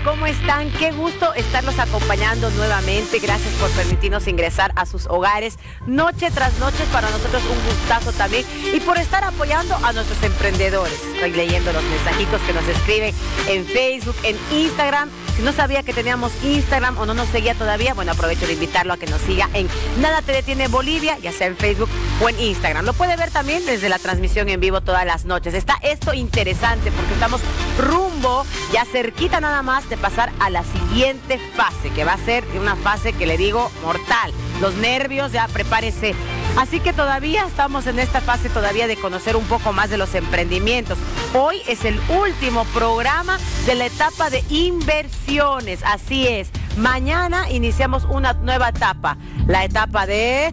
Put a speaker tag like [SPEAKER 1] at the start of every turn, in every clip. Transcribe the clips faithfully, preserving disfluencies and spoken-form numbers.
[SPEAKER 1] ¿Cómo están? Qué gusto estarlos acompañando nuevamente. Gracias por permitirnos ingresar a sus hogares noche tras noche. Para nosotros un gustazo también. Y por estar apoyando a nuestros emprendedores. Estoy leyendo los mensajitos que nos escriben en Facebook, en Instagram. Si no sabía que teníamos Instagram o no nos seguía todavía, bueno, aprovecho de invitarlo a que nos siga en Nada Te Detiene Bolivia, ya sea en Facebook o en Instagram. Lo puede ver también desde la transmisión en vivo todas las noches. Está esto interesante porque estamos rumbo, ya cerquita nada más de pasar a la siguiente fase, que va a ser una fase que le digo mortal. Los nervios, ya prepárese. Así que todavía estamos en esta fase todavía de conocer un poco más de los emprendimientos. Hoy es el último programa de la etapa de inversiones, así es. Mañana iniciamos una nueva etapa, la etapa de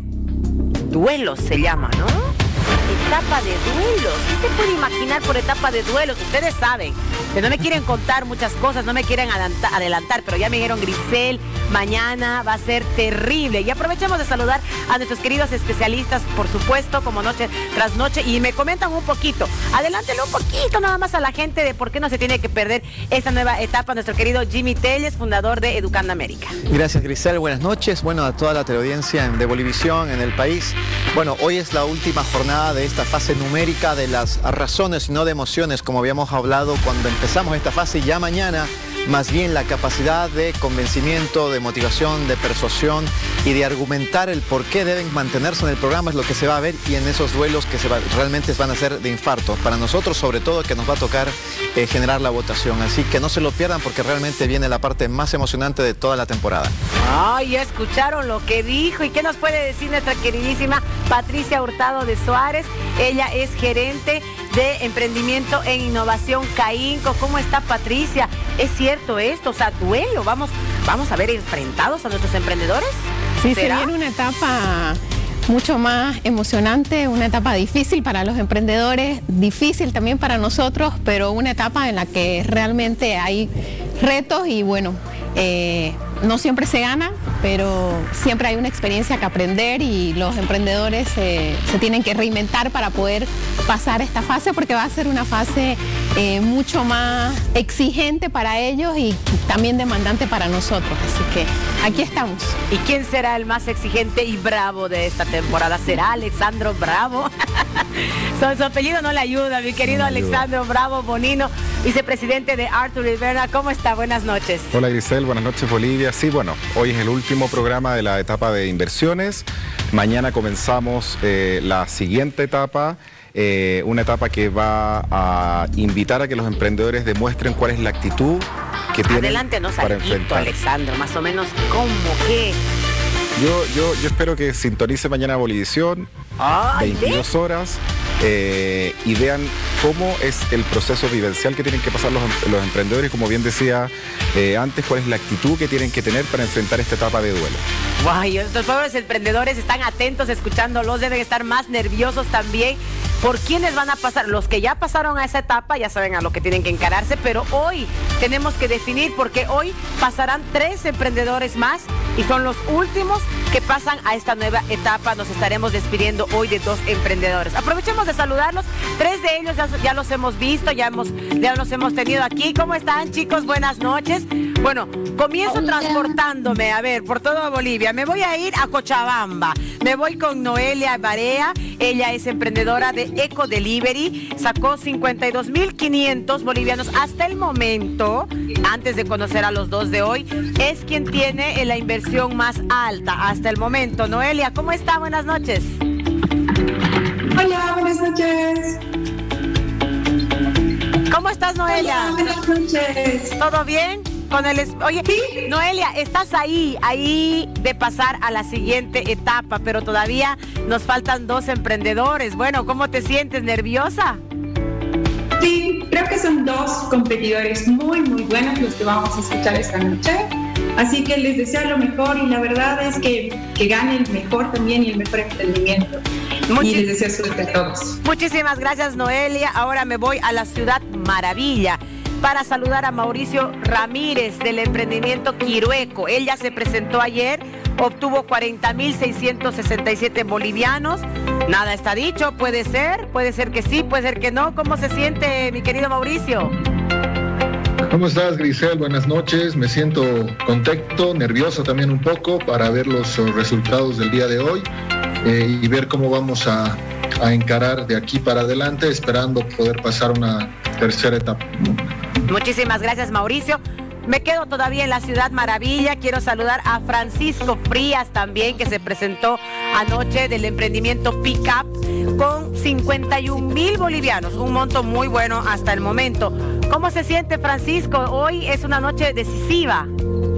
[SPEAKER 1] duelos se llama, ¿no? Etapa de duelos. ¿Qué se puede imaginar por etapa de duelos? Ustedes saben que no me quieren contar muchas cosas, no me quieren adelantar, adelantar, pero ya me dijeron, Grisel, mañana va a ser terrible. Y aprovechemos de saludar a nuestros queridos especialistas, por supuesto, como noche tras noche, y me comentan un poquito, adelántele un poquito nada más a la gente de por qué no se tiene que perder esta nueva etapa. Nuestro querido Jimmy Telles, fundador de Educando América.
[SPEAKER 2] Gracias, Grisel, buenas noches. Bueno, a toda la teleaudiencia de Bolivisión en el país. Bueno, hoy es la última jornada de esta fase numérica de las razones y no de emociones, como habíamos hablado cuando empezamos esta fase. Ya mañana, más bien la capacidad de convencimiento, de motivación, de persuasión y de argumentar el por qué deben mantenerse en el programa es lo que se va a ver, y en esos duelos que se va, realmente van a ser de infarto. Para nosotros, sobre todo, que nos va a tocar eh, generar la votación. Así que no se lo pierdan porque realmente viene la parte más emocionante de toda la temporada.
[SPEAKER 1] Ay, ya escucharon lo que dijo. ¿Y qué nos puede decir nuestra queridísima Patricia Hurtado de Suárez? Ella es gerente de emprendimiento en innovación CAINCO. ¿Cómo está, Patricia? ¿Es cierto esto? O sea, duelo. Vamos, vamos a ver enfrentados a nuestros emprendedores.
[SPEAKER 3] Sí, se viene una etapa mucho más emocionante, una etapa difícil para los emprendedores, difícil también para nosotros, pero una etapa en la que realmente hay retos y bueno, eh, no siempre se gana, pero siempre hay una experiencia que aprender y los emprendedores eh, se tienen que reinventar para poder pasar esta fase, porque va a ser una fase eh, mucho más exigente para ellos y también demandante para nosotros. Así que aquí estamos.
[SPEAKER 1] ¿Y quién será el más exigente y bravo de esta temporada? ¿Será Alexandro Bravo? su, su apellido no le ayuda, mi querido no Alexandro ayuda. Bravo Bonino, vicepresidente de Arthur Rivera. ¿Cómo está? Buenas noches.
[SPEAKER 4] Hola, Grisel, buenas noches, Bolivia. Sí, bueno, hoy es el último programa de la etapa de inversiones. Mañana comenzamos eh, la siguiente etapa, eh, una etapa que va a invitar a que los emprendedores demuestren cuál es la actitud que tienen
[SPEAKER 1] Adelántenos
[SPEAKER 4] para
[SPEAKER 1] algo,
[SPEAKER 4] enfrentar.
[SPEAKER 1] Alexandro, más o menos, ¿cómo? ¿Qué?
[SPEAKER 4] Yo, yo, yo espero que sintonice mañana Bolivisión, veintidós horas, eh, y vean cómo es el proceso vivencial que tienen que pasar los, los emprendedores, como bien decía eh, antes, cuál es la actitud que tienen que tener para enfrentar esta etapa de duelo.
[SPEAKER 1] Guay, estos pobres emprendedores están atentos escuchándolos, deben estar más nerviosos también. ¿Por quiénes van a pasar? Los que ya pasaron a esa etapa ya saben a lo que tienen que encararse, pero hoy tenemos que definir, porque hoy pasarán tres emprendedores más y son los últimos que pasan a esta nueva etapa. Nos estaremos despidiendo hoy de dos emprendedores. Aprovechemos de saludarlos. Tres de ellos ya, ya los hemos visto, ya, hemos, ya los hemos tenido aquí. ¿Cómo están, chicos? Buenas noches. Bueno, comienzo Hola. transportándome, a ver, por toda Bolivia. Me voy a ir a Cochabamba. Me voy con Noelia Barea. Ella es emprendedora de Eco Delivery. Sacó cincuenta y dos mil quinientos bolivianos hasta el momento. Antes de conocer a los dos de hoy, es quien tiene la inversión más alta hasta el momento. Noelia, ¿cómo está? Buenas noches.
[SPEAKER 5] Hola, buenas noches.
[SPEAKER 1] ¿Cómo estás, Noelia?
[SPEAKER 5] Hola, buenas noches.
[SPEAKER 1] ¿Todo bien? Con el... Oye,
[SPEAKER 5] ¿Sí?
[SPEAKER 1] Noelia, estás ahí, ahí de pasar a la siguiente etapa, pero todavía nos faltan dos emprendedores. Bueno, ¿cómo te sientes? ¿Nerviosa?
[SPEAKER 5] Sí, creo que son dos competidores muy, muy buenos los que vamos a escuchar esta noche. Así que les deseo lo mejor y la verdad es que, que gane el mejor también y el mejor emprendimiento. Muchis- y les deseo suerte a todos.
[SPEAKER 1] Muchísimas gracias, Noelia. Ahora me voy a la Ciudad Maravilla para saludar a Mauricio Ramírez del emprendimiento Quirueco. Él ya se presentó ayer, obtuvo cuarenta mil seiscientos sesenta y siete bolivianos. Nada está dicho, puede ser, puede ser que sí, puede ser que no. ¿Cómo se siente, mi querido Mauricio?
[SPEAKER 6] ¿Cómo estás, Grisel? Buenas noches. Me siento contento, nervioso también un poco para ver los resultados del día de hoy eh, y ver cómo vamos a, a encarar de aquí para adelante, esperando poder pasar una tercera etapa.
[SPEAKER 1] Muchísimas gracias, Mauricio. Me quedo todavía en la Ciudad Maravilla. Quiero saludar a Francisco Frías también, que se presentó anoche del emprendimiento Pickup con cincuenta y un mil bolivianos, un monto muy bueno hasta el momento. ¿Cómo se siente, Francisco? Hoy es una noche decisiva.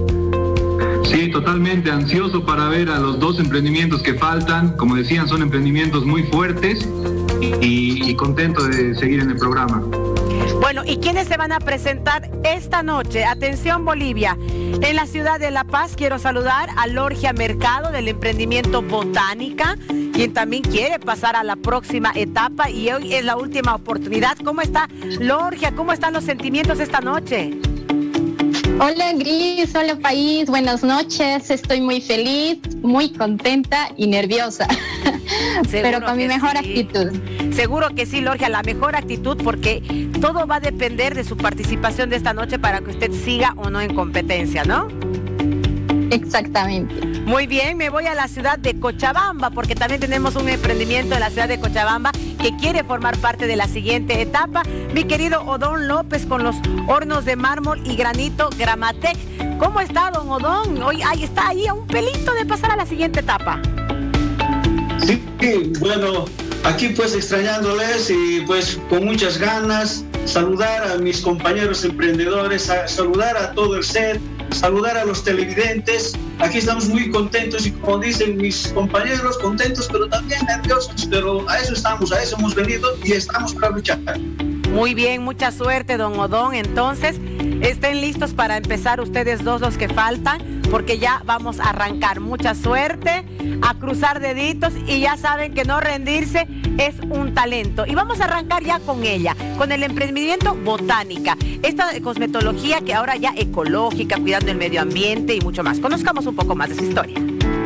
[SPEAKER 7] Sí, totalmente ansioso para ver a los dos emprendimientos que faltan. Como decían, son emprendimientos muy fuertes y, y contento de seguir en el programa.
[SPEAKER 1] Bueno, ¿y quiénes se van a presentar esta noche? Atención, Bolivia. En la ciudad de La Paz quiero saludar a Lorgia Mercado del emprendimiento Botánica, quien también quiere pasar a la próxima etapa y hoy es la última oportunidad. ¿Cómo está, Lorgia? ¿Cómo están los sentimientos esta noche?
[SPEAKER 8] Hola, Gris, hola, país, buenas noches. Estoy muy feliz, muy contenta y nerviosa, pero con mi mejor sí. actitud.
[SPEAKER 1] Seguro que sí, Lorgia, la mejor actitud, porque todo va a depender de su participación de esta noche para que usted siga o no en competencia, ¿no?
[SPEAKER 8] Exactamente.
[SPEAKER 1] Muy bien, me voy a la ciudad de Cochabamba, porque también tenemos un emprendimiento en la ciudad de Cochabamba que quiere formar parte de la siguiente etapa. Mi querido Odón López con los hornos de mármol y granito Gramatec. ¿Cómo está, don Odón? Hoy ahí está ahí a un pelito de pasar a la siguiente etapa.
[SPEAKER 9] Sí, bueno, aquí pues extrañándoles y pues con muchas ganas, saludar a mis compañeros emprendedores, a saludar a todo el set, saludar a los televidentes. Aquí estamos muy contentos y, como dicen mis compañeros, contentos pero también nerviosos, pero a eso estamos, a eso hemos venido y estamos para luchar.
[SPEAKER 1] Muy bien, mucha suerte, don Odón. Entonces, estén listos para empezar ustedes dos, los que faltan, porque ya vamos a arrancar. Mucha suerte, a cruzar deditos, y ya saben que no rendirse es un talento. Y vamos a arrancar ya con ella, con el emprendimiento Botánica, esta cosmetología que ahora ya ecológica, cuidando el medio ambiente y mucho más. Conozcamos un poco más de su historia.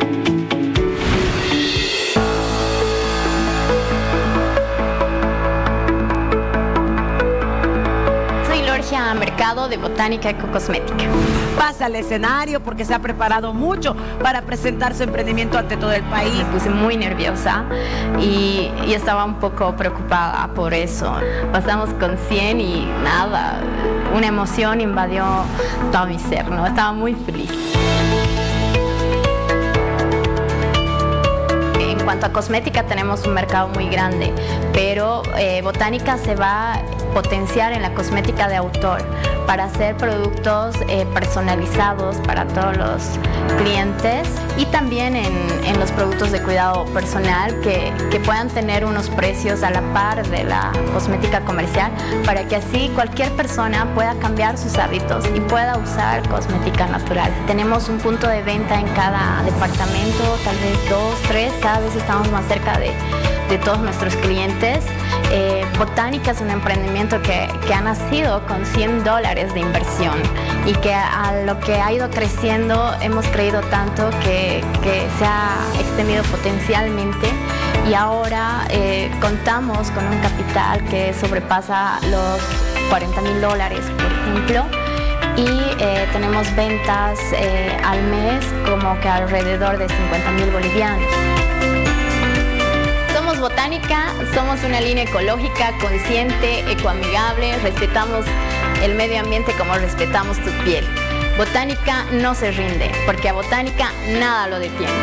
[SPEAKER 3] Mercado de Botánica Ecocosmética.
[SPEAKER 1] Pasa al escenario porque se ha preparado mucho para presentar su emprendimiento ante todo el país.
[SPEAKER 3] Me puse muy nerviosa y, y estaba un poco preocupada por eso. Pasamos con cien y nada, una emoción invadió todo mi ser, ¿no? Estaba muy feliz. En cuanto a cosmética tenemos un mercado muy grande, pero eh, Botánica se va a potenciar en la cosmética de autor para hacer productos eh, personalizados para todos los clientes y también en, en los productos de cuidado personal que, que puedan tener unos precios a la par de la cosmética comercial, para que así cualquier persona pueda cambiar sus hábitos y pueda usar cosmética natural. Tenemos un punto de venta en cada departamento, tal vez dos, tres, cada vez estamos más cerca de, de todos nuestros clientes. Eh, Botánica es un emprendimiento que, que ha nacido con cien dólares de inversión y que a lo que ha ido creciendo hemos creído tanto que, que se ha extendido potencialmente, y ahora eh, contamos con un capital que sobrepasa los cuarenta mil dólares, por ejemplo, y eh, tenemos ventas eh, al mes como que alrededor de cincuenta mil bolivianos. Somos Botánica, somos una línea ecológica, consciente, ecoamigable, respetamos el medio ambiente como respetamos tu piel. Botánica no se rinde, porque a Botánica nada lo detiene.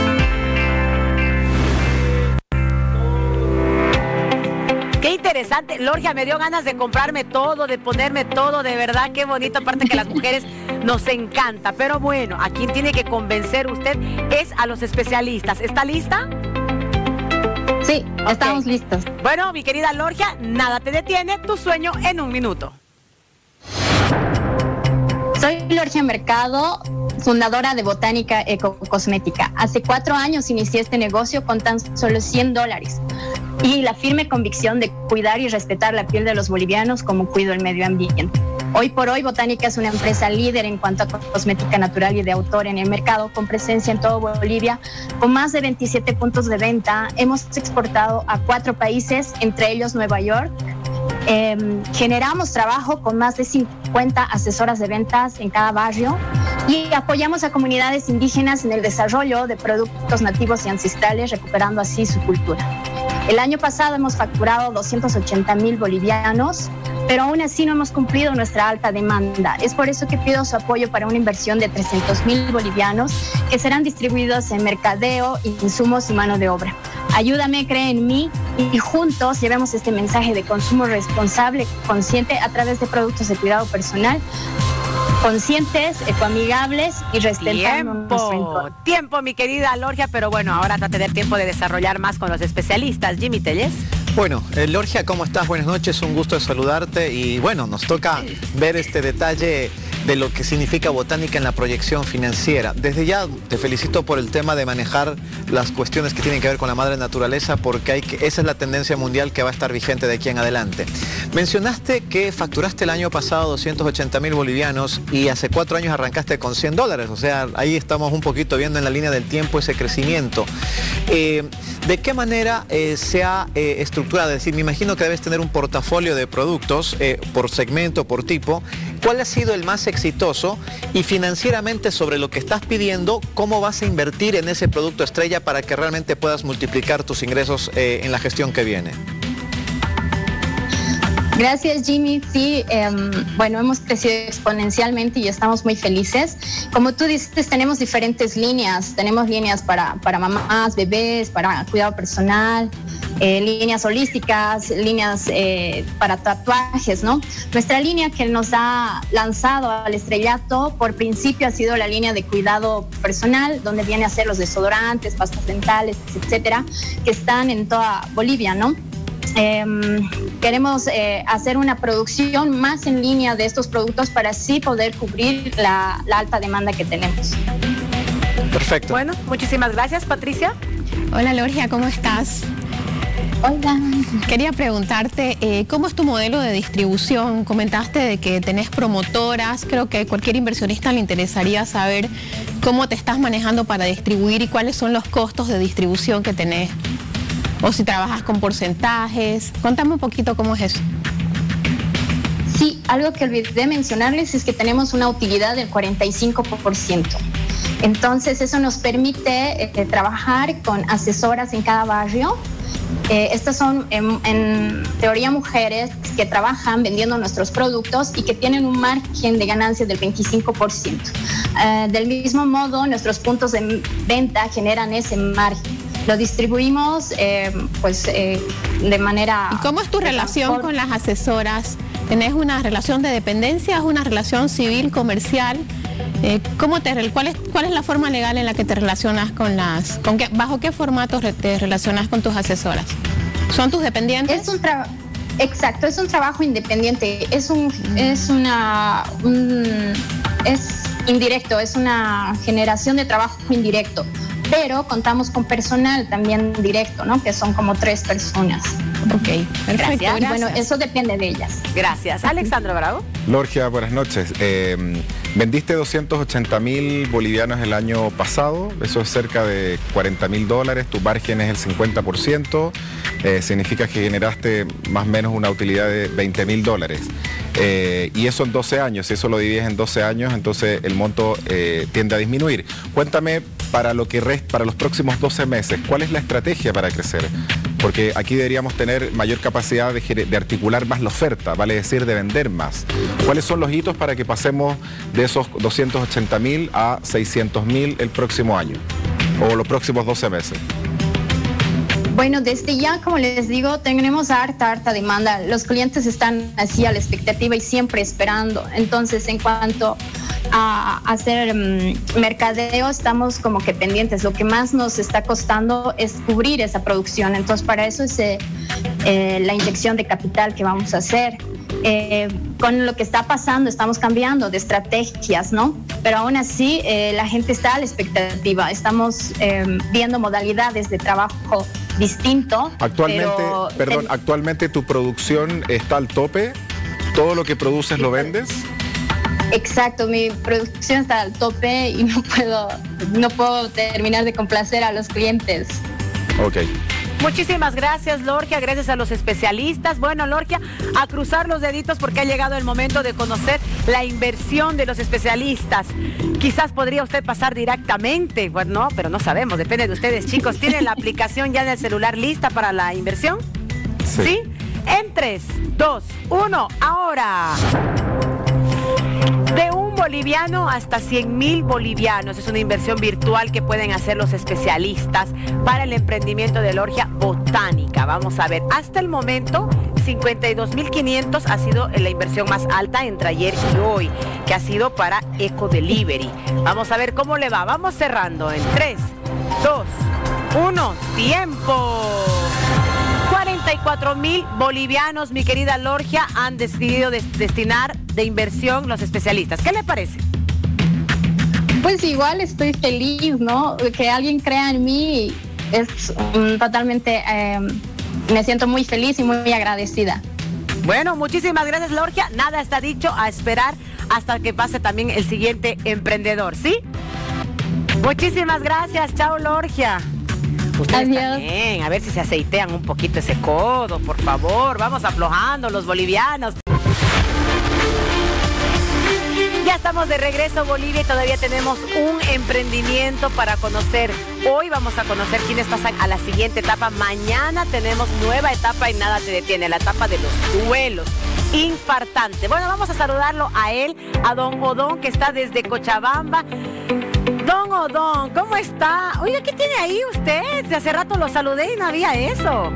[SPEAKER 1] Qué interesante, Lorgia, me dio ganas de comprarme todo, de ponerme todo, de verdad, qué bonito, aparte que las mujeres nos encanta. Pero bueno, a quien tiene que convencer usted es a los especialistas. ¿Está lista?
[SPEAKER 8] Sí, okay. Estamos listos.
[SPEAKER 1] Bueno, mi querida Lorgia, nada te detiene, tu sueño en un minuto.
[SPEAKER 8] Soy Lorgia Mercado, fundadora de Botánica Ecocosmética. Hace cuatro años inicié este negocio con tan solo cien dólares y la firme convicción de cuidar y respetar la piel de los bolivianos como cuido el medio ambiente. Hoy por hoy, Botánica es una empresa líder en cuanto a cosmética natural y de autor en el mercado, con presencia en todo Bolivia, con más de veintisiete puntos de venta. Hemos exportado a cuatro países, entre ellos Nueva York, Eh, generamos trabajo con más de cincuenta asesoras de ventas en cada barrio y apoyamos a comunidades indígenas en el desarrollo de productos nativos y ancestrales, recuperando así su cultura. El año pasado hemos facturado doscientos ochenta mil bolivianos, pero aún así no hemos cumplido nuestra alta demanda. Es por eso que pido su apoyo para una inversión de trescientos mil bolivianos que serán distribuidos en mercadeo, insumos y mano de obra. Ayúdame, cree en mí y juntos llevemos este mensaje de consumo responsable, consciente a través de productos de cuidado personal, conscientes, ecoamigables y respetando nuestro entorno.
[SPEAKER 1] Tiempo, mi querida Lorgia, pero bueno, ahora va a tener tiempo de desarrollar más con los especialistas. Jimmy Telles.
[SPEAKER 2] Bueno, eh, Lorgia, ¿cómo estás? Buenas noches, un gusto de saludarte y bueno, nos toca ver este detalle de lo que significa botánica en la proyección financiera. Desde ya te felicito por el tema de manejar las cuestiones que tienen que ver con la madre naturaleza, porque hay que, esa es la tendencia mundial que va a estar vigente de aquí en adelante. Mencionaste que facturaste el año pasado doscientos ochenta mil bolivianos y hace cuatro años arrancaste con cien dólares, o sea, ahí estamos un poquito viendo en la línea del tiempo ese crecimiento. Eh, ¿De qué manera eh, se ha eh, estructurado? Es decir, me imagino que debes tener un portafolio de productos eh, por segmento, por tipo. ¿Cuál ha sido el más exitoso? Y financieramente, sobre lo que estás pidiendo, ¿cómo vas a invertir en ese producto estrella para que realmente puedas multiplicar tus ingresos eh, en la gestión que viene?
[SPEAKER 8] Gracias, Jimmy. Sí, eh, bueno, hemos crecido exponencialmente y estamos muy felices. Como tú dices, tenemos diferentes líneas. Tenemos líneas para, para mamás, bebés, para cuidado personal, eh, líneas holísticas, líneas eh, para tatuajes, ¿no? Nuestra línea que nos ha lanzado al estrellato, por principio ha sido la línea de cuidado personal, donde viene a ser los desodorantes, pastas dentales, etcétera, que están en toda Bolivia, ¿no? Eh, queremos eh, hacer una producción más en línea de estos productos para así poder cubrir la, la alta demanda que tenemos.
[SPEAKER 2] Perfecto.
[SPEAKER 1] Bueno, muchísimas gracias, Patricia.
[SPEAKER 3] Hola, Lorgia, ¿cómo estás?
[SPEAKER 8] Hola.
[SPEAKER 3] Quería preguntarte, eh, ¿cómo es tu modelo de distribución? Comentaste de que tenés promotoras, creo que a cualquier inversionista le interesaría saber cómo te estás manejando para distribuir y cuáles son los costos de distribución que tenés. O si trabajas con porcentajes. Contame un poquito cómo es eso.
[SPEAKER 8] Sí, algo que olvidé mencionarles es que tenemos una utilidad del cuarenta y cinco por ciento. Entonces eso nos permite eh, trabajar con asesoras en cada barrio. Eh, estas son en, en teoría mujeres que trabajan vendiendo nuestros productos y que tienen un margen de ganancia del veinticinco por ciento. Eh, del mismo modo, nuestros puntos de venta generan ese margen. Lo distribuimos eh, pues eh, de manera...
[SPEAKER 3] ¿Y cómo es tu relación por... con las asesoras? ¿Tenés una relación de dependencia? ¿Es una relación civil, comercial? Eh, ¿cómo te, cuál, es, ¿Cuál es la forma legal en la que te relacionas con las... Con qué, ¿Bajo qué formato te relacionas con tus asesoras? ¿Son tus dependientes?
[SPEAKER 8] Es un trabajo... Exacto, es un trabajo independiente. Es un... Es una... Un, es indirecto, es una generación de trabajo indirecto. Pero contamos con personal también directo, ¿no? Que son como tres personas.
[SPEAKER 3] Ok, perfecto.
[SPEAKER 1] Gracias.
[SPEAKER 8] Y bueno, eso depende de ellas.
[SPEAKER 1] Gracias. Alexandro Bravo.
[SPEAKER 4] Lorgia, buenas noches. Eh, vendiste doscientos ochenta mil bolivianos el año pasado, eso es cerca de cuarenta mil dólares, tu margen es el cincuenta por ciento, eh, significa que generaste más o menos una utilidad de veinte mil dólares. Eh, y eso en doce años, si eso lo divides en doce años, entonces el monto eh, tiende a disminuir. Cuéntame, para, lo que rest, para los próximos doce meses, ¿cuál es la estrategia para crecer? Porque aquí deberíamos tener mayor capacidad de, de articular más la oferta, vale decir, de vender más. ¿Cuáles son los hitos para que pasemos de esos doscientos ochenta mil a seiscientos mil el próximo año? O los próximos doce meses.
[SPEAKER 8] Bueno, desde ya, como les digo, tenemos harta, harta demanda. Los clientes están así a la expectativa y siempre esperando. Entonces, en cuanto a hacer um, mercadeo, estamos como que pendientes. Lo que más nos está costando es cubrir esa producción. Entonces, para eso es eh, eh, la inyección de capital que vamos a hacer. Eh, con lo que está pasando, estamos cambiando de estrategias, ¿no? Pero aún así, eh, la gente está a la expectativa. Estamos eh, viendo modalidades de trabajo distinto.
[SPEAKER 4] Actualmente,
[SPEAKER 8] pero
[SPEAKER 4] perdón,
[SPEAKER 8] ten...
[SPEAKER 4] actualmente tu producción está al tope. ¿Todo lo que produces lo vendes?
[SPEAKER 8] Exacto, mi producción está al tope y no puedo, no puedo terminar de complacer a los clientes.
[SPEAKER 4] Ok.
[SPEAKER 1] Muchísimas gracias, Lorgia, gracias a los especialistas. Bueno, Lorgia, a cruzar los deditos porque ha llegado el momento de conocer la inversión de los especialistas. Quizás podría usted pasar directamente, bueno, no, pero no sabemos, depende de ustedes, chicos. ¿Tienen la aplicación ya en el celular lista para la inversión? Sí. ¿Sí? En tres, dos, uno, ahora. De un boliviano hasta cien mil bolivianos. Es una inversión virtual que pueden hacer los especialistas para el emprendimiento de Lorgia Botánica. Vamos a ver, hasta el momento cincuenta y dos mil quinientos ha sido la inversión más alta entre ayer y hoy, que ha sido para Eco Delivery. Vamos a ver cómo le va. Vamos cerrando en tres, dos, uno, tiempo. cuarenta y cuatro mil bolivianos, mi querida Lorgia, han decidido des destinar de inversión los especialistas. ¿Qué le parece?
[SPEAKER 8] Pues igual estoy feliz, ¿no? Que alguien crea en mí es um, totalmente, eh, me siento muy feliz y muy agradecida.
[SPEAKER 1] Bueno, muchísimas gracias, Lorgia. Nada está dicho, a esperar hasta que pase también el siguiente emprendedor, ¿sí? Muchísimas gracias. Chao, Lorgia. Ustedes Adiós. También, a ver si se aceitean un poquito ese codo, por favor. Vamos aflojando los bolivianos. Ya estamos de regreso, Bolivia, y todavía tenemos un emprendimiento para conocer. Hoy vamos a conocer quiénes pasan a la siguiente etapa. Mañana tenemos nueva etapa y nada te detiene, la etapa de los duelos. Infartante. Bueno, vamos a saludarlo a él, a don Odón, que está desde Cochabamba. Don Odón, ¿cómo está? Oiga, ¿qué tiene ahí usted? De hace rato lo saludé y no había eso.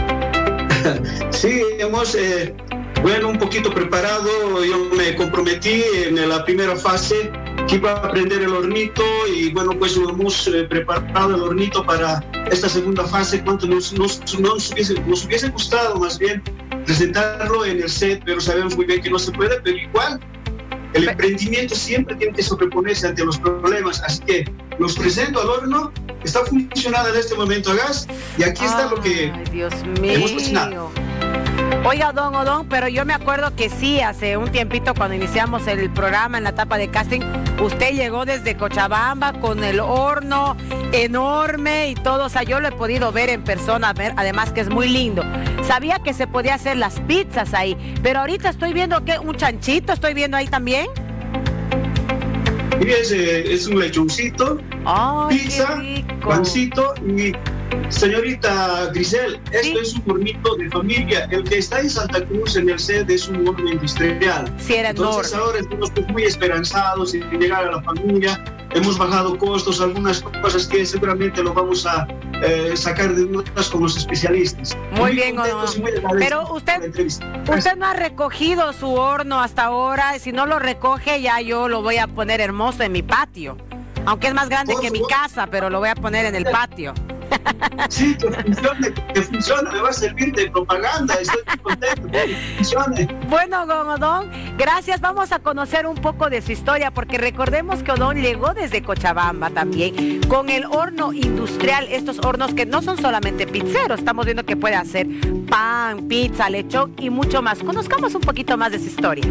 [SPEAKER 9] Sí, hemos, eh, bueno, un poquito preparado. Yo me comprometí en la primera fase que iba a prender el hornito y bueno, pues hemos eh, preparado el hornito para esta segunda fase. Cuánto nos, nos, nos, hubiese, nos hubiese gustado más bien presentarlo en el set, pero sabemos muy bien que no se puede, pero igual el emprendimiento siempre tiene que sobreponerse ante los problemas, así que los presento al horno. Está funcionando en este momento a gas y aquí está. Ay, lo que
[SPEAKER 1] Dios mío.
[SPEAKER 9] Hemos cocinado.
[SPEAKER 1] Oiga, don Odón, pero yo me acuerdo que sí, hace un tiempito cuando iniciamos el programa en la etapa de casting, usted llegó desde Cochabamba con el horno enorme y todo. O sea, yo lo he podido ver en persona, ver, además que es muy lindo. Sabía que se podía hacer las pizzas ahí, pero ahorita estoy viendo que un chanchito, estoy viendo ahí también.
[SPEAKER 9] Sí, es, es un lechoncito,
[SPEAKER 1] Ay,
[SPEAKER 9] pizza, pancito y... Señorita Grisel, esto ¿sí? es un hornito de familia. El que está en Santa Cruz en el set es un horno industrial.
[SPEAKER 1] Sí, era
[SPEAKER 9] Entonces
[SPEAKER 1] enorme.
[SPEAKER 9] Ahora estamos pues muy esperanzados en llegar a la familia. Hemos bajado costos, algunas cosas que seguramente lo vamos a eh, sacar de dudas con los especialistas.
[SPEAKER 1] Muy, muy bien, Odón. Pero usted, usted no ha recogido su horno hasta ahora. Si no lo recoge, ya yo lo voy a poner hermoso en mi patio. Aunque es más grande que mi casa, pero lo voy a poner en el patio.
[SPEAKER 9] Sí, que funcione, que funcione, me va a servir de propaganda, estoy muy contento, que funcione.
[SPEAKER 1] Bueno, don Odón, gracias, vamos a conocer un poco de su historia, porque recordemos que Odón llegó desde Cochabamba también, con el horno industrial, estos hornos que no son solamente pizzeros, estamos viendo que puede hacer pan, pizza, lechón y mucho más. Conozcamos un poquito más de su historia.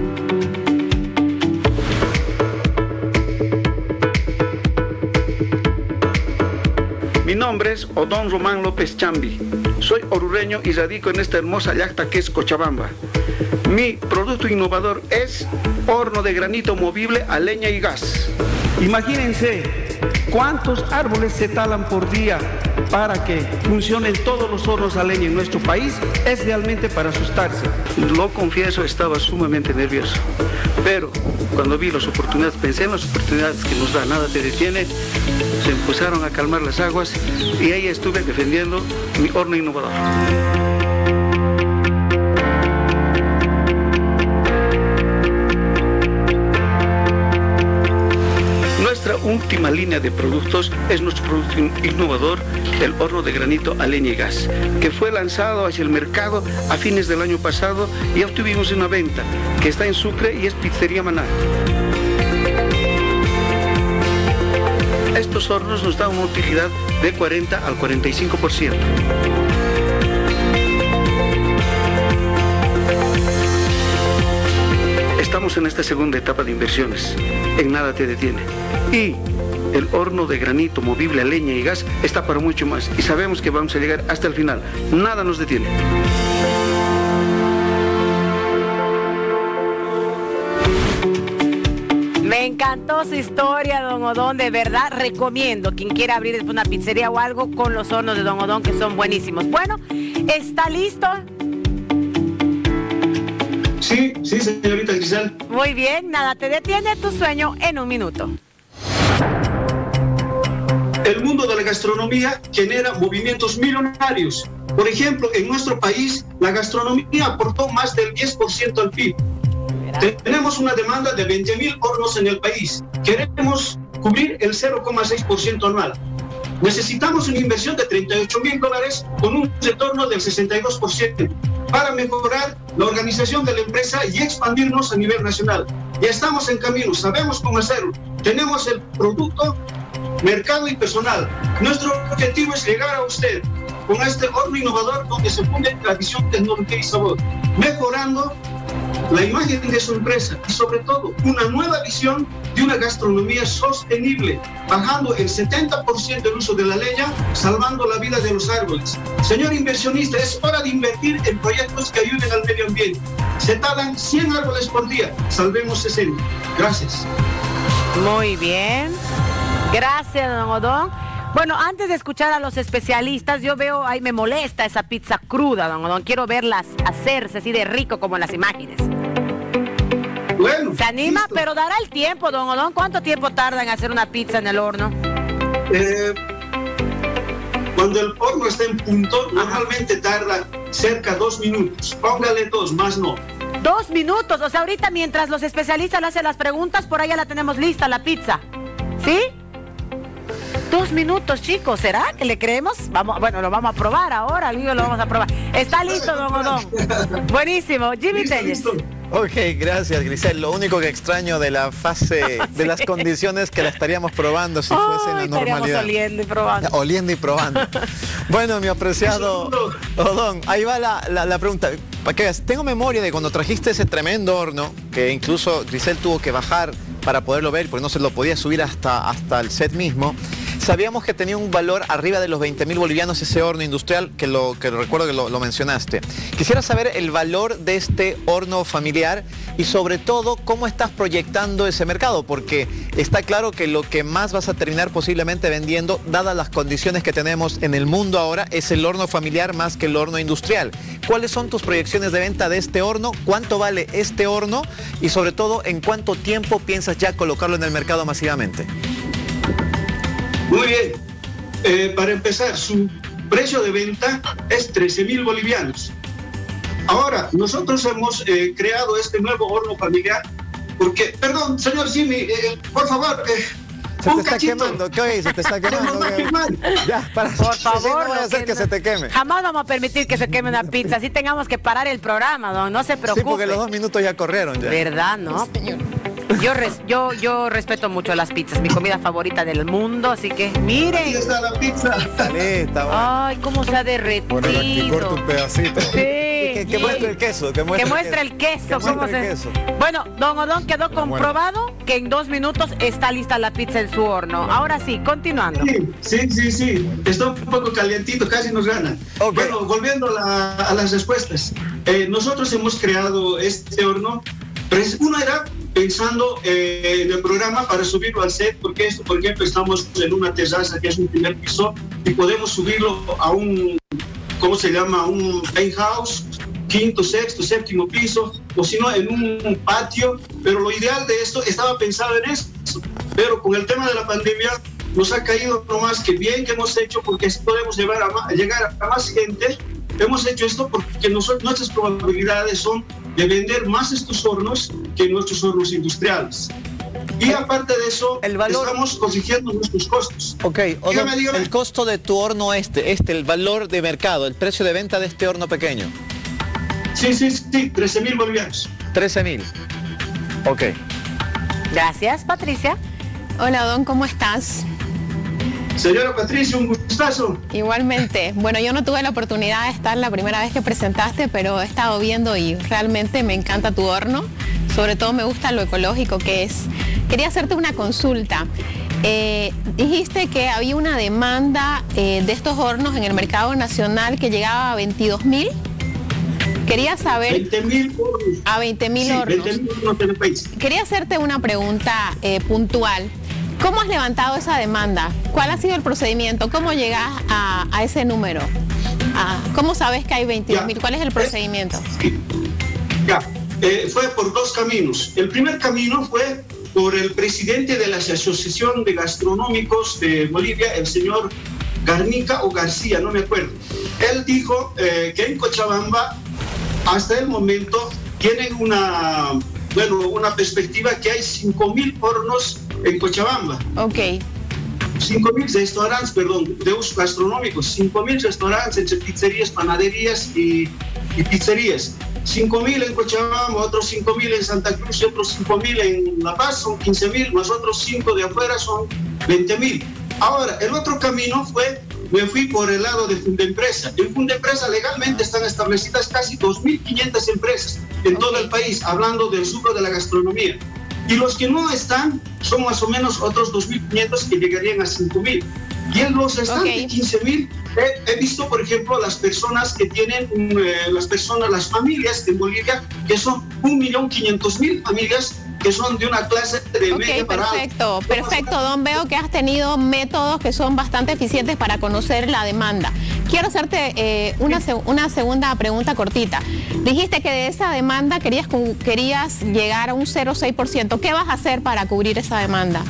[SPEAKER 10] Mi nombre es Odón Román López Chambi. Soy orureño y radico en esta hermosa llacta que es Cochabamba. Mi producto innovador es horno de granito movible a leña y gas. Imagínense cuántos árboles se talan por día para que funcionen todos los hornos a leña en nuestro país. Es realmente para asustarse. Lo confieso, estaba sumamente nervioso. Pero cuando vi las oportunidades, pensé en las oportunidades que nos da Nada Te Detiene, se empezaron a calmar las aguas y ahí estuve defendiendo mi horno innovador. Nuestra última línea de productos es nuestro producto innovador, el horno de granito a leña y gas, que fue lanzado hacia el mercado a fines del año pasado y ya obtuvimos una venta que está en Sucre y es Pizzería Maná. Estos hornos nos dan una utilidad de cuarenta al cuarenta y cinco por ciento. Estamos en esta segunda etapa de inversiones. En Nada Te Detiene. Y el horno de granito movible a leña y gas está para mucho más y sabemos que vamos a llegar hasta el final. Nada nos detiene.
[SPEAKER 1] Me encantó su historia, don Odón, de verdad recomiendo quien quiera abrir una pizzería o algo con los hornos de don Odón, que son buenísimos. Bueno, ¿está listo?
[SPEAKER 9] Sí, sí, señorita Giselle.
[SPEAKER 1] Muy bien, nada te detiene tu sueño en un minuto.
[SPEAKER 9] El mundo de la gastronomía genera movimientos millonarios. Por ejemplo, en nuestro país, la gastronomía aportó más del diez por ciento al P I B. Tenemos una demanda de veinte mil hornos en el país. Queremos cubrir el cero coma seis por ciento anual. Necesitamos una inversión de treinta y ocho mil dólares con un retorno del sesenta y dos por ciento para mejorar la organización de la empresa y expandirnos a nivel nacional. Ya estamos en camino, sabemos cómo hacerlo. Tenemos el producto, mercado y personal. Nuestro objetivo es llegar a usted con este horno innovador donde se funde tradición, tecnología y sabor, mejorando la imagen de su empresa y sobre todo una nueva visión de una gastronomía sostenible, bajando el setenta por ciento el uso de la leña, salvando la vida de los árboles. Señor inversionista, es hora de invertir en proyectos que ayuden al medio ambiente. Se talan cien árboles por día, salvemos sesenta. Gracias.
[SPEAKER 1] Muy bien. Gracias, don Odón. Bueno, antes de escuchar a los especialistas, yo veo, ahí me molesta esa pizza cruda, don Odón. Quiero verlas hacerse así de rico como en las imágenes.
[SPEAKER 9] Bueno,
[SPEAKER 1] se anima,
[SPEAKER 9] listo.
[SPEAKER 1] Pero dará el tiempo, don Odón. ¿Cuánto tiempo tarda en hacer una pizza en el horno?
[SPEAKER 9] Eh, cuando el horno está en punto, Ajá. normalmente tarda cerca de dos minutos. Póngale dos, más no.
[SPEAKER 1] Dos minutos, o sea, ahorita mientras los especialistas le hacen las preguntas, por ahí ya la tenemos lista, la pizza. ¿Sí? Dos minutos, chicos, ¿será que le creemos? Vamos, bueno, lo vamos a probar ahora, Luis, lo vamos a probar. Está listo, don Odón. Buenísimo. Jimmy Telles.
[SPEAKER 2] Ok, gracias, Grisel. Lo único que extraño de la fase, de las condiciones que la estaríamos probando si fuese en la normalidad.
[SPEAKER 1] Estaríamos oliendo y probando.
[SPEAKER 2] Oliendo y probando. Bueno, mi apreciado Odón, ahí va la, la, la pregunta. Para que veas, tengo memoria de cuando trajiste ese tremendo horno, que incluso Grisel tuvo que bajar para poderlo ver, porque no se lo podía subir hasta, hasta el set mismo. Sabíamos que tenía un valor arriba de los veinte mil bolivianos ese horno industrial, que lo que recuerdo que lo, lo mencionaste. Quisiera saber el valor de este horno familiar y sobre todo cómo estás proyectando ese mercado, porque está claro que lo que más vas a terminar posiblemente vendiendo, dadas las condiciones que tenemos en el mundo ahora, es el horno familiar más que el horno industrial. ¿Cuáles son tus proyecciones de venta de este horno? ¿Cuánto vale este horno? Y sobre todo, ¿en cuánto tiempo piensas ya colocarlo en el mercado masivamente?
[SPEAKER 9] Muy bien. Eh, para empezar, su precio de venta es trece mil bolivianos. Ahora, nosotros hemos eh, creado este nuevo horno familiar porque, perdón, señor Jimmy, eh, por favor, eh,
[SPEAKER 2] se
[SPEAKER 9] un
[SPEAKER 2] te está
[SPEAKER 9] cachito.
[SPEAKER 2] quemando, ¿qué? Se te está quemando. Ya, para,
[SPEAKER 1] por favor,
[SPEAKER 2] no voy a hacer que, que se te queme.
[SPEAKER 1] Jamás vamos a permitir que se queme una pizza, así tengamos que parar el programa, don, no se preocupe.
[SPEAKER 2] Sí, porque los dos minutos ya corrieron ya.
[SPEAKER 1] ¿Verdad, no? Señor. Yo, res, yo, yo respeto mucho las pizzas, mi comida favorita del mundo, así que miren.
[SPEAKER 9] Ahí está la pizza.
[SPEAKER 2] Está lista, bueno.
[SPEAKER 1] Ay, cómo se ha derretido.
[SPEAKER 4] Bueno, aquí corto un pedacito.
[SPEAKER 1] Sí.
[SPEAKER 2] Que, que muestre el queso. Que muestre,
[SPEAKER 1] que muestre el queso.
[SPEAKER 2] Que
[SPEAKER 1] cómo
[SPEAKER 2] muestre
[SPEAKER 1] se...
[SPEAKER 2] el queso.
[SPEAKER 1] Bueno, don Odón, quedó comprobado bueno. que en dos minutos está lista la pizza en su horno. Ahora sí, continuando.
[SPEAKER 9] Sí, sí, sí, sí. Está un poco calientito, casi nos gana. Okay. Bueno, volviendo a, la, a las respuestas. Eh, nosotros hemos creado este horno. Uno era pensando eh, en el programa para subirlo al set, porque esto, por ejemplo, estamos en una terraza que es un primer piso y podemos subirlo a un, ¿cómo se llama? Un penthouse, quinto, sexto, séptimo piso, o si no, en un patio. Pero lo ideal de esto estaba pensado en eso, pero con el tema de la pandemia nos ha caído nomás que bien que hemos hecho, porque así podemos llevar a más, llegar a más gente. Hemos hecho esto porque nosotros, nuestras probabilidades son de vender más estos hornos que nuestros hornos industriales. Y aparte de eso, el valor... estamos corrigiendo nuestros costos.
[SPEAKER 2] Ok, Odón, dígame, dígame. El costo de tu horno este, este, el valor de mercado, el precio de venta de este horno pequeño.
[SPEAKER 9] Sí, sí, sí, trece mil bolivianos.
[SPEAKER 2] trece mil. Ok.
[SPEAKER 1] Gracias, Patricia.
[SPEAKER 3] Hola, Odón, ¿cómo estás?
[SPEAKER 9] Señora Patricia, un gustazo.
[SPEAKER 3] Igualmente. Bueno, yo no tuve la oportunidad de estar la primera vez que presentaste, pero he estado viendo y realmente me encanta tu horno. Sobre todo me gusta lo ecológico que es. Quería hacerte una consulta. Eh, dijiste que había una demanda eh, de estos hornos en el mercado nacional que llegaba a veintidós mil. Quería saber...
[SPEAKER 9] veinte mil hornos.
[SPEAKER 3] A veinte mil
[SPEAKER 9] sí,
[SPEAKER 3] hornos.
[SPEAKER 9] veinte mil hornos en el país.
[SPEAKER 3] Quería hacerte una pregunta eh, puntual. ¿Cómo has levantado esa demanda? ¿Cuál ha sido el procedimiento? ¿Cómo llegas a, a ese número? Ah, ¿Cómo sabes que hay veintidós mil? ¿Cuál es el procedimiento?
[SPEAKER 9] Sí. Ya, eh, fue por dos caminos. El primer camino fue por el presidente de la Asociación de Gastronómicos de Bolivia, el señor Garnica o García, no me acuerdo. Él dijo eh, que en Cochabamba, hasta el momento, tienen una, bueno, una perspectiva que hay cinco mil hornos en Cochabamba.
[SPEAKER 3] Ok.
[SPEAKER 9] cinco mil restaurantes, perdón, de usos gastronómicos, cinco mil restaurantes entre pizzerías, panaderías y, y pizzerías. cinco mil en Cochabamba, otros cinco mil en Santa Cruz y otros cinco mil en La Paz, son quince mil, más otros cinco de afuera son veinte mil. Ahora, el otro camino fue, me fui por el lado de Fundempresa. En Fundempresa legalmente están establecidas casi dos mil quinientas empresas en todo el país, hablando del rubro de la gastronomía. Y los que no están son más o menos otros dos mil quinientos que llegarían a cinco mil. Y en los restantes okay. quince mil he, he visto, por ejemplo, las personas que tienen, eh, las personas, las familias en Bolivia, que son un millón quinientos mil familias que son de una clase de
[SPEAKER 3] okay,
[SPEAKER 9] media para
[SPEAKER 3] perfecto, alta. Perfecto, Don. Veo que has tenido métodos que son bastante eficientes para conocer la demanda. Quiero hacerte eh, una, una segunda pregunta cortita. Dijiste que de esa demanda querías, querías llegar a un cero coma seis por ciento. ¿Qué vas a hacer para cubrir esa demanda?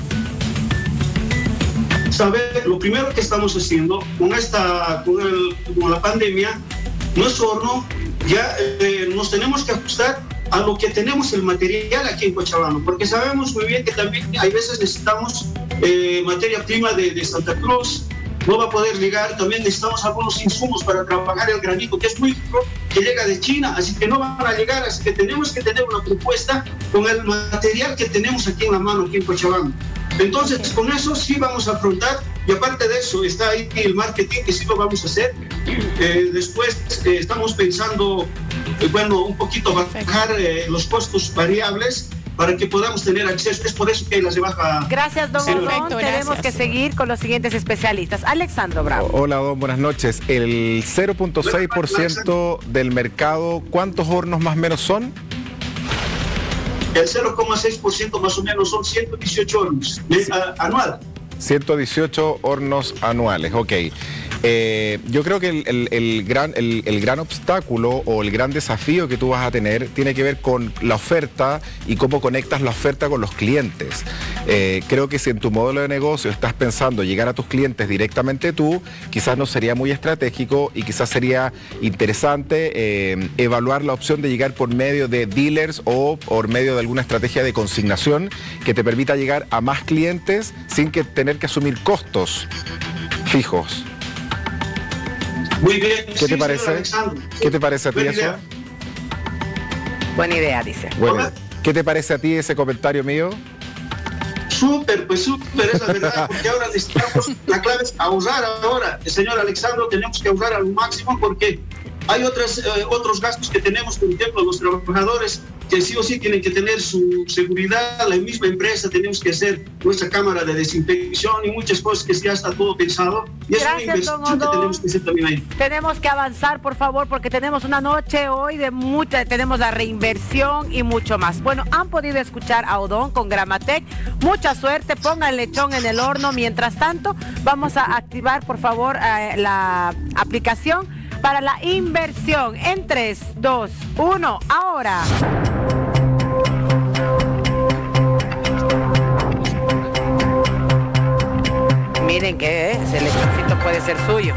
[SPEAKER 9] Saber, lo primero que estamos haciendo con, esta, con, el, con la pandemia, nuestro horno ya eh, nos tenemos que ajustar a lo que tenemos el material aquí en Cochabamba, porque sabemos muy bien que también hay veces necesitamos eh, materia prima de, de Santa Cruz, no va a poder llegar, también necesitamos algunos insumos para trabajar el granito, que es muy rico, que llega de China, así que no van a llegar, así que tenemos que tener una propuesta con el material que tenemos aquí en la mano, aquí en Cochabamba. Entonces, con eso sí vamos a afrontar, y aparte de eso está ahí el marketing, que sí lo vamos a hacer. Eh, después eh, estamos pensando, eh, bueno, un poquito bajar eh, los costos variables para que podamos tener acceso. Es por eso que las rebaja.
[SPEAKER 1] Gracias, don Odón.
[SPEAKER 3] Perfecto,
[SPEAKER 1] tenemos
[SPEAKER 3] gracias.
[SPEAKER 1] que seguir con los siguientes especialistas. Alexandro Bravo.
[SPEAKER 4] Hola, Don, buenas noches. El cero punto seis por ciento del mercado, ¿cuántos hornos más o menos son?
[SPEAKER 9] El cero coma seis por ciento más o menos son ciento dieciocho hornos sí. a, anual.
[SPEAKER 4] ciento dieciocho hornos anuales, ok. Eh, yo creo que el, el, el, gran, el, el gran obstáculo o el gran desafío que tú vas a tener tiene que ver con la oferta y cómo conectas la oferta con los clientes. Eh, creo que si en tu modelo de negocio estás pensando llegar a tus clientes directamente tú, quizás no sería muy estratégico y quizás sería interesante eh, evaluar la opción de llegar por medio de dealers o por medio de alguna estrategia de consignación que te permita llegar a más clientes sin que tener que asumir costos fijos.
[SPEAKER 9] Muy bien.
[SPEAKER 4] ¿Qué
[SPEAKER 9] sí,
[SPEAKER 4] te parece? ¿Qué te parece a ti eso?
[SPEAKER 1] Idea. Buena idea, dice.
[SPEAKER 4] Bueno, ¿qué te parece a ti ese comentario mío?
[SPEAKER 9] Súper, pues súper, es la verdad, porque ahora necesitamos, la clave es ahorrar ahora. Señor Alexandro, tenemos que ahorrar al máximo porque hay otras, eh, otros gastos que tenemos, por ejemplo, los trabajadores que sí o sí tienen que tener su seguridad, la misma empresa, tenemos que hacer nuestra cámara de desinfección y muchas cosas que ya está todo pensado. Y es una inversión que tenemos que hacer también ahí.
[SPEAKER 1] Tenemos que avanzar, por favor, porque tenemos una noche hoy de mucha, tenemos la reinversión y mucho más. Bueno, han podido escuchar a Odón con Gramatec. Mucha suerte, ponga el lechón en el horno. Mientras tanto, vamos a activar, por favor, eh, la aplicación para la inversión en tres, dos, uno, ahora. Miren que ese lechoncito puede ser suyo.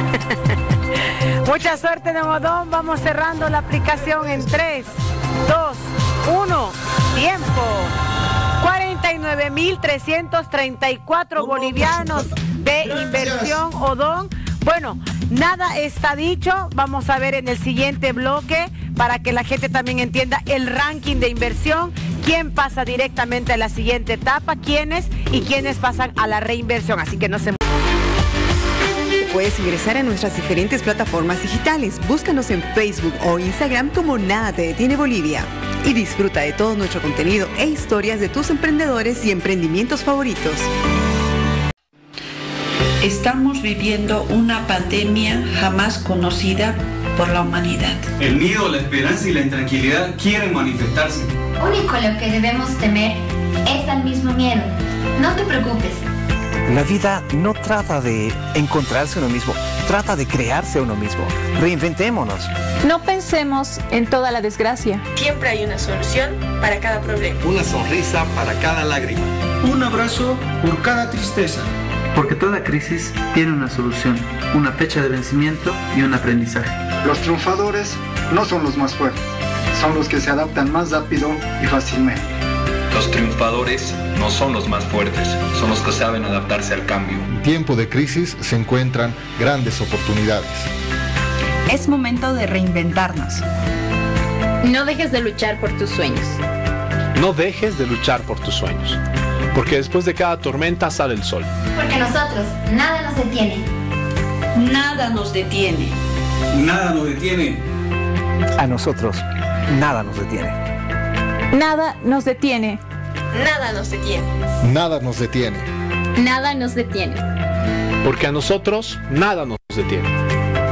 [SPEAKER 1] Mucha suerte, don Odón. Vamos cerrando la aplicación en tres, dos, uno, tiempo. cuarenta y nueve mil trescientos treinta y cuatro bolivianos de inversión, Odón. Bueno, nada está dicho. Vamos a ver en el siguiente bloque para que la gente también entienda el ranking de inversión, quién pasa directamente a la siguiente etapa, quiénes y quiénes pasan a la reinversión. Así que no se...
[SPEAKER 11] Puedes ingresar a nuestras diferentes plataformas digitales. Búscanos en Facebook o Instagram como Nada Te Detiene Bolivia. Y disfruta de todo nuestro contenido e historias de tus emprendedores y emprendimientos favoritos.
[SPEAKER 12] Estamos viviendo una pandemia jamás conocida por la humanidad.
[SPEAKER 13] El miedo, la esperanza y la intranquilidad quieren manifestarse.
[SPEAKER 14] Único lo que debemos temer es al mismo miedo. No te preocupes.
[SPEAKER 15] La vida no trata de encontrarse uno mismo, trata de crearse uno mismo. Reinventémonos.
[SPEAKER 16] No pensemos en toda la desgracia.
[SPEAKER 17] Siempre hay una solución para cada problema.
[SPEAKER 18] Una sonrisa para cada lágrima.
[SPEAKER 9] Un abrazo por cada tristeza.
[SPEAKER 19] Porque toda crisis tiene una solución, una fecha de vencimiento y un aprendizaje.
[SPEAKER 20] Los triunfadores no son los más fuertes, son los que se adaptan más rápido y fácilmente.
[SPEAKER 21] Los triunfadores no son los más fuertes, son los que saben adaptarse al cambio.
[SPEAKER 6] En tiempo de crisis se encuentran grandes oportunidades.
[SPEAKER 22] Es momento de reinventarnos.
[SPEAKER 23] No dejes de luchar por tus sueños.
[SPEAKER 24] No dejes de luchar por tus sueños, porque después de cada tormenta sale el sol.
[SPEAKER 14] Porque nosotros, nada nos detiene.
[SPEAKER 12] Nada nos detiene.
[SPEAKER 13] Nada nos detiene.
[SPEAKER 15] A nosotros, nada nos detiene.
[SPEAKER 16] Nada nos detiene.
[SPEAKER 17] Nada nos detiene.
[SPEAKER 6] Nada nos detiene.
[SPEAKER 23] Nada nos detiene.
[SPEAKER 24] Porque a nosotros, nada nos detiene.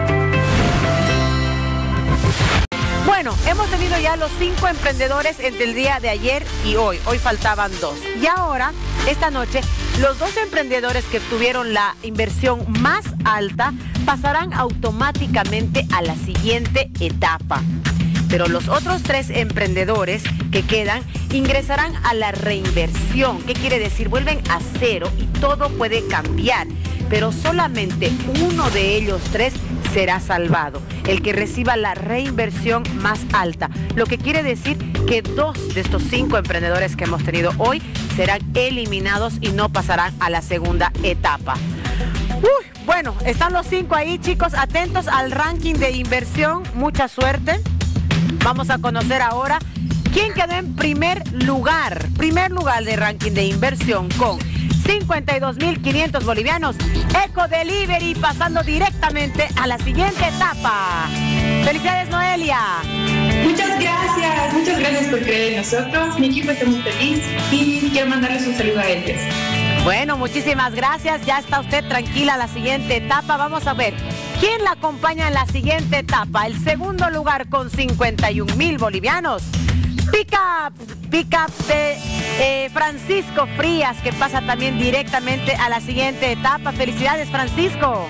[SPEAKER 1] Bueno, hemos tenido ya los cinco emprendedores entre el día de ayer y hoy. Hoy faltaban dos. Y ahora, esta noche, los dos emprendedores que tuvieron la inversión más alta pasarán automáticamente a la siguiente etapa. Pero los otros tres emprendedores que quedan ingresarán a la reinversión. ¿Qué quiere decir? Vuelven a cero y todo puede cambiar. Pero solamente uno de ellos tres será salvado, el que reciba la reinversión más alta. Lo que quiere decir que dos de estos cinco emprendedores que hemos tenido hoy serán eliminados y no pasarán a la segunda etapa. Uy, bueno, están los cinco ahí, chicos, atentos al ranking de inversión. Mucha suerte. Vamos a conocer ahora quién quedó en primer lugar. Primer lugar de ranking de inversión con cincuenta y dos mil quinientos bolivianos. Eco Delivery pasando directamente a la siguiente etapa. Felicidades, Noelia.
[SPEAKER 5] Muchas gracias, muchas gracias por creer en nosotros. Mi equipo está muy feliz y quiero mandarles un saludo a ellos.
[SPEAKER 1] Bueno, muchísimas gracias. Ya está usted tranquila a la siguiente etapa. Vamos a ver quién la acompaña en la siguiente etapa. El segundo lugar con cincuenta y un mil bolivianos. Pick up, pick up de eh, Francisco Frías, que pasa también directamente a la siguiente etapa. Felicidades, Francisco.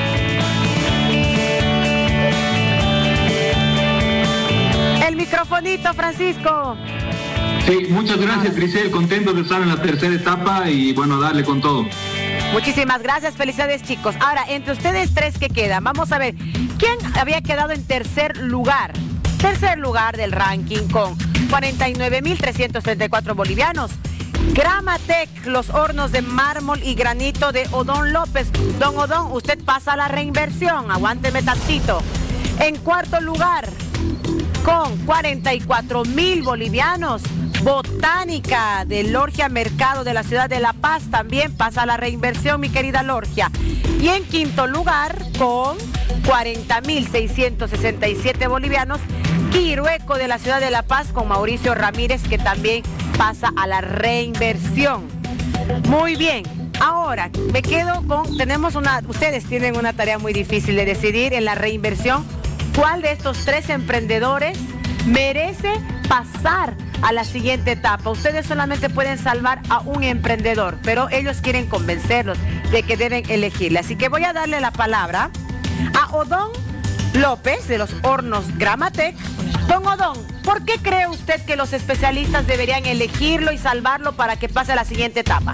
[SPEAKER 1] El microfonito, Francisco.
[SPEAKER 7] Sí, muchas gracias, Grisel. Contento de estar en la tercera etapa y bueno, darle con todo.
[SPEAKER 1] Muchísimas gracias, felicidades, chicos. Ahora, entre ustedes tres que quedan, vamos a ver quién había quedado en tercer lugar. Tercer lugar del ranking con cuarenta y nueve mil trescientos treinta y cuatro bolivianos. Gramatec, los hornos de mármol y granito de Odón López. Don Odón, usted pasa a la reinversión, aguánteme tantito. En cuarto lugar, con cuarenta y cuatro mil bolivianos, Botánica de Lorgia Mercado de la ciudad de La Paz, también pasa a la reinversión, mi querida Lorgia. Y en quinto lugar, con cuarenta mil seiscientos sesenta y siete bolivianos, Quirueco de la ciudad de La Paz con Mauricio Ramírez, que también pasa a la reinversión. Muy bien, ahora me quedo con, tenemos una, ustedes tienen una tarea muy difícil de decidir en la reinversión cuál de estos tres emprendedores merece pasar a la siguiente etapa. Ustedes solamente pueden salvar a un emprendedor, pero ellos quieren convencerlos de que deben elegirle. Así que voy a darle la palabra a Odón López de los hornos Gramatec. Don Odón, ¿por qué cree usted que los especialistas deberían elegirlo y salvarlo para que pase a la siguiente etapa?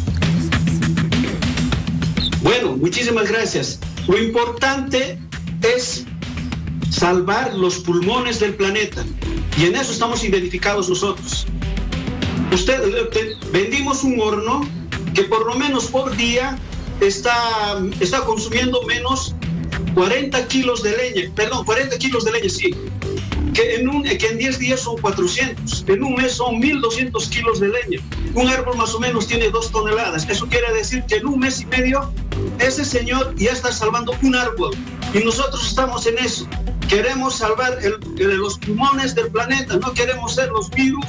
[SPEAKER 9] Bueno, muchísimas gracias. Lo importante es salvar los pulmones del planeta y en eso estamos identificados nosotros. Usted, vendimos un horno que por lo menos por día está, está consumiendo menos cuarenta kilos de leña, perdón, cuarenta kilos de leña, sí, que en, un, que en diez días son cuatrocientos, en un mes son mil doscientos kilos de leña. Un árbol más o menos tiene dos toneladas, eso quiere decir que en un mes y medio ese señor ya está salvando un árbol y nosotros estamos en eso. Queremos salvar el, el, los pulmones del planeta, no queremos ser los virus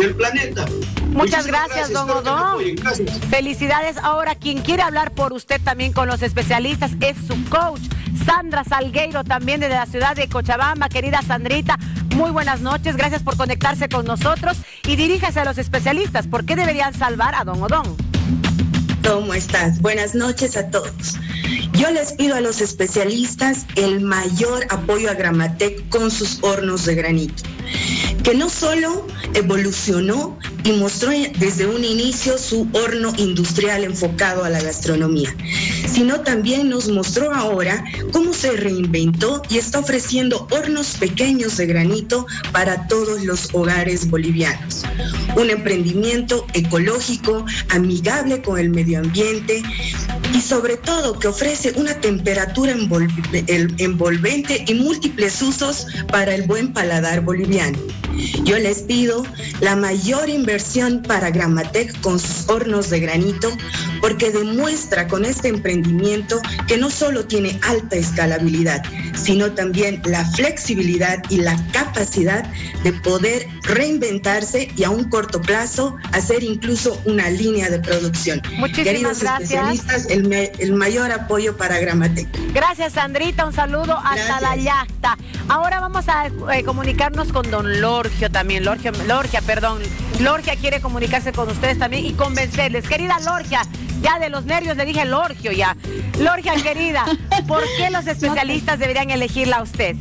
[SPEAKER 9] del planeta.
[SPEAKER 1] Muchas gracias,
[SPEAKER 9] gracias,
[SPEAKER 1] don Odón. Felicidades. Ahora, quien quiere hablar por usted también con los especialistas es su coach, Sandra Salgueiro, también desde la ciudad de Cochabamba. Querida Sandrita, muy buenas noches. Gracias por conectarse con nosotros y diríjase a los especialistas. ¿Por qué deberían salvar a don Odón?
[SPEAKER 2] ¿Cómo estás? Buenas noches a todos. Yo les pido a los especialistas el mayor apoyo a Gramatec con sus hornos de granito, que no solo evolucionó y mostró desde un inicio su horno industrial enfocado a la gastronomía, sino también nos mostró ahora cómo se reinventó y está ofreciendo hornos pequeños de granito para todos los hogares bolivianos. Un emprendimiento ecológico, amigable con el medio ambiente y sobre todo que ofrece una temperatura envolvente y múltiples usos para el buen paladar boliviano. Yo les pido la mayor inversión para Gramatec con sus hornos de granito, porque demuestra con este emprendimiento que no solo tiene alta escalabilidad, sino también la flexibilidad y la capacidad de poder reinventarse y a un corto plazo hacer incluso una línea de producción.
[SPEAKER 1] Muchísimas
[SPEAKER 2] Queridos
[SPEAKER 1] gracias.
[SPEAKER 2] especialistas, el, me, el mayor apoyo para Gramatec.
[SPEAKER 1] Gracias, Sandrita, un saludo hasta
[SPEAKER 2] Gracias.
[SPEAKER 1] La Yacta. Ahora vamos a eh, comunicarnos con don Lorgio también, Lorgio, Lorgia, perdón. Lorgia quiere comunicarse con ustedes también y convencerles. Querida Lorgia, ya de los nervios le dije Lorgio ya. Lorgia, querida, ¿por qué los especialistas deberían elegirla a usted?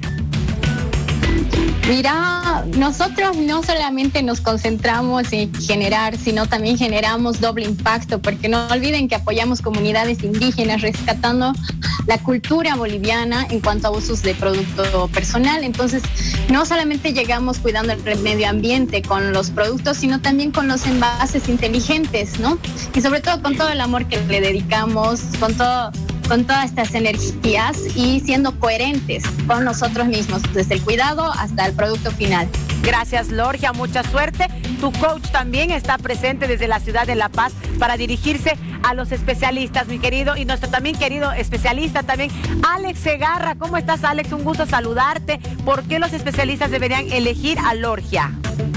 [SPEAKER 23] Mira, nosotros no solamente nos concentramos en generar, sino también generamos doble impacto, porque no olviden que apoyamos comunidades indígenas rescatando la cultura boliviana en cuanto a usos de producto personal. Entonces, no solamente llegamos cuidando el medio ambiente con los productos, sino también con los envases inteligentes, ¿no? Y sobre todo con todo el amor que le dedicamos, con todo... con todas estas energías y siendo coherentes con nosotros mismos, desde el cuidado hasta el producto final.
[SPEAKER 1] Gracias, Lorgia, mucha suerte. Tu coach también está presente desde la ciudad de La Paz para dirigirse a los especialistas, mi querido, y nuestro también querido especialista también, Alex Segarra. ¿Cómo estás, Alex? Un gusto saludarte. ¿Por qué los especialistas deberían elegir a Lorgia?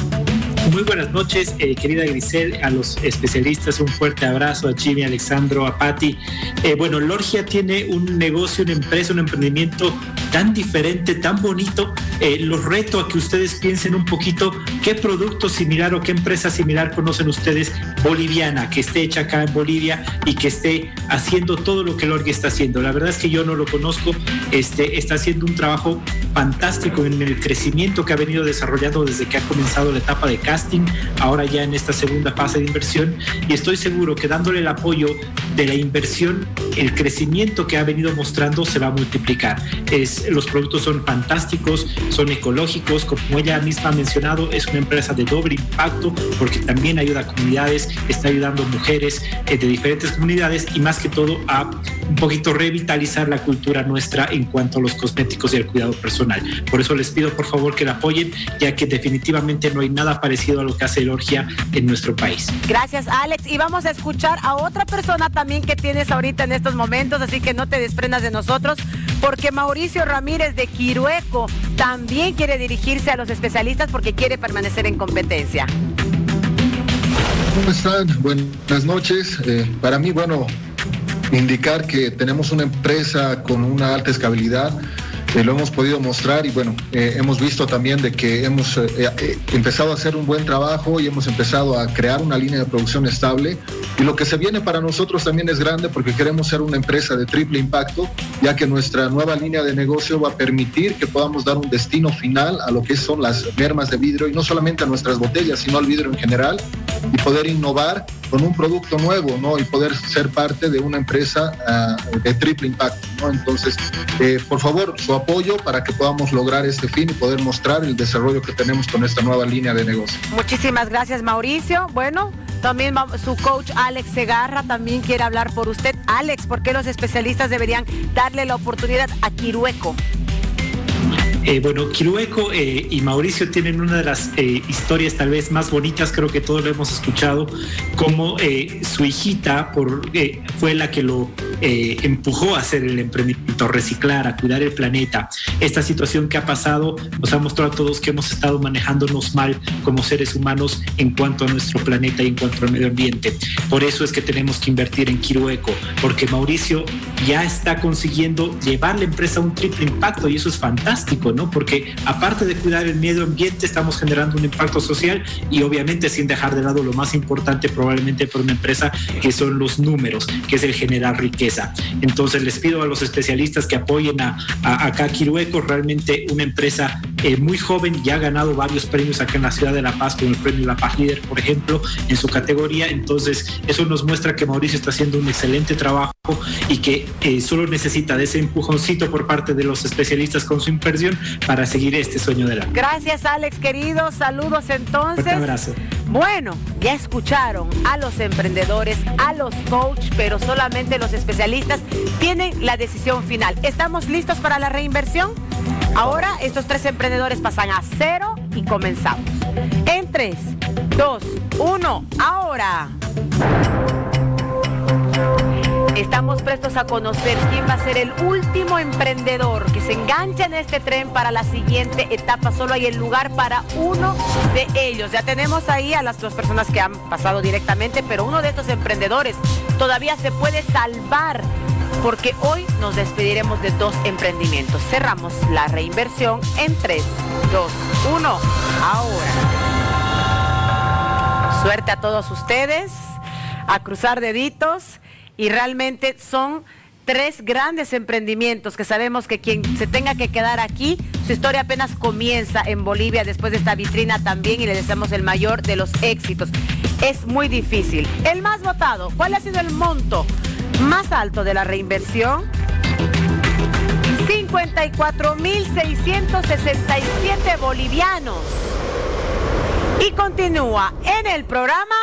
[SPEAKER 3] Muy buenas noches, eh, querida Grisel, a los especialistas un fuerte abrazo, a Jimmy, a Alexandro, a Patti. Eh, bueno, Lorgia tiene un negocio, una empresa, un emprendimiento tan diferente, tan bonito. Eh, los reto a que ustedes piensen un poquito qué producto similar o qué empresa similar conocen ustedes boliviana, que esté hecha acá en Bolivia y que esté haciendo todo lo que Lorgia está haciendo. La verdad es que yo no lo conozco, este, está haciendo un trabajo fantástico en el crecimiento que ha venido desarrollando desde que ha comenzado la etapa de casting, ahora ya en esta segunda fase de inversión, y estoy seguro que dándole el apoyo de la inversión, el crecimiento que ha venido mostrando se va a multiplicar. Es, los productos son fantásticos, son ecológicos, como ella misma ha mencionado, es una empresa de doble impacto porque también ayuda a comunidades, está ayudando a mujeres eh, de diferentes comunidades y más que todo a un poquito revitalizar la cultura nuestra en cuanto a los cosméticos y el cuidado personal. Por eso les pido por favor que la apoyen, ya que definitivamente no hay nada parecido a lo que hace Lorgia en nuestro país.
[SPEAKER 1] Gracias, Alex, y vamos a escuchar a otra persona también que tienes ahorita en estos momentos, así que no te desprendas de nosotros, porque Mauricio Ramírez de Quirueco también quiere dirigirse a los especialistas porque quiere permanecer en competencia.
[SPEAKER 6] ¿Cómo están? Buenas noches. Eh, para mí, bueno, indicar que tenemos una empresa con una alta escalabilidad. Eh, lo hemos podido mostrar y bueno, eh, hemos visto también de que hemos eh, eh, empezado a hacer un buen trabajo y hemos empezado a crear una línea de producción estable, y lo que se viene para nosotros también es grande porque queremos ser una empresa de triple impacto, ya que nuestra nueva línea de negocio va a permitir que podamos dar un destino final a lo que son las mermas de vidrio, y no solamente a nuestras botellas, sino al vidrio en general, y poder innovar con un producto nuevo, ¿no? Y poder ser parte de una empresa uh, de triple impacto, ¿no? Entonces, eh, por favor, su apoyo para que podamos lograr este fin y poder mostrar el desarrollo que tenemos con esta nueva línea de negocio.
[SPEAKER 1] Muchísimas gracias, Mauricio. Bueno, también su coach Alex Segarra también quiere hablar por usted. Alex, ¿por qué los especialistas deberían darle la oportunidad a Quirueco?
[SPEAKER 3] Eh, bueno, Quirueco eh, y Mauricio tienen una de las eh, historias tal vez más bonitas, creo que todos lo hemos escuchado, como eh, su hijita por, eh, fue la que lo eh, empujó a hacer el emprendimiento, a reciclar, a cuidar el planeta. Esta situación que ha pasado nos ha mostrado a todos que hemos estado manejándonos mal como seres humanos en cuanto a nuestro planeta y en cuanto al medio ambiente. Por eso es que tenemos que invertir en Quirueco, porque Mauricio ya está consiguiendo llevar la empresa a un triple impacto y eso es fantástico, ¿no? Porque aparte de cuidar el medio ambiente, estamos generando un impacto social y obviamente sin dejar de lado lo más importante probablemente para una empresa, que son los números, que es el generar riqueza. Entonces les pido a los especialistas que apoyen a, a acá Quirueco, realmente una empresa eh, muy joven, ya ha ganado varios premios acá en la ciudad de La Paz, como el premio La Paz Líder, por ejemplo, en su categoría. Entonces eso nos muestra que Mauricio está haciendo un excelente trabajo y que eh, solo necesita de ese empujoncito por parte de los especialistas con su inversión para seguir este sueño de la.
[SPEAKER 1] Gracias, Alex, querido. Saludos entonces.
[SPEAKER 3] Un abrazo.
[SPEAKER 1] Bueno, ya escucharon a los emprendedores, a los coaches, pero solamente los especialistas tienen la decisión final. ¿Estamos listos para la reinversión? Ahora estos tres emprendedores pasan a cero y comenzamos. En tres, dos, uno, ahora. Estamos prestos a conocer quién va a ser el último emprendedor que se enganche en este tren para la siguiente etapa. Solo hay el lugar para uno de ellos. Ya tenemos ahí a las dos personas que han pasado directamente, pero uno de estos emprendedores todavía se puede salvar, porque hoy nos despediremos de dos emprendimientos. Cerramos la reinversión en tres, dos, uno, ahora. Suerte a todos ustedes, a cruzar deditos. Y realmente son tres grandes emprendimientos que sabemos que quien se tenga que quedar aquí, su historia apenas comienza en Bolivia después de esta vitrina también, y le deseamos el mayor de los éxitos. Es muy difícil. El más votado, ¿cuál ha sido el monto más alto de la reinversión? cincuenta y cuatro mil seiscientos sesenta y siete bolivianos. Y continúa en el programa